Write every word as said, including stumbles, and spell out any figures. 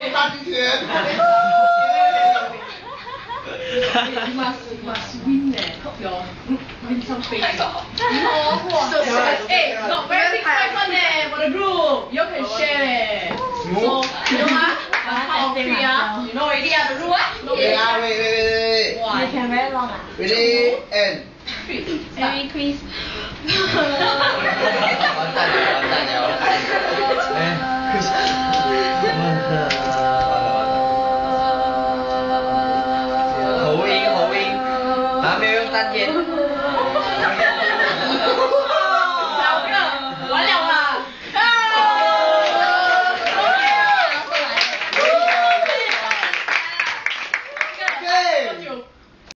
You must, you must win eh. Hope your win some face. Hey, got very big prize one eh for the group. You can share eh. So, you know ah, count of three ah. You know already ah the rule ah. Yeah, wait, wait, wait, wait. You can very long ah. Ready and. Merry Christmas.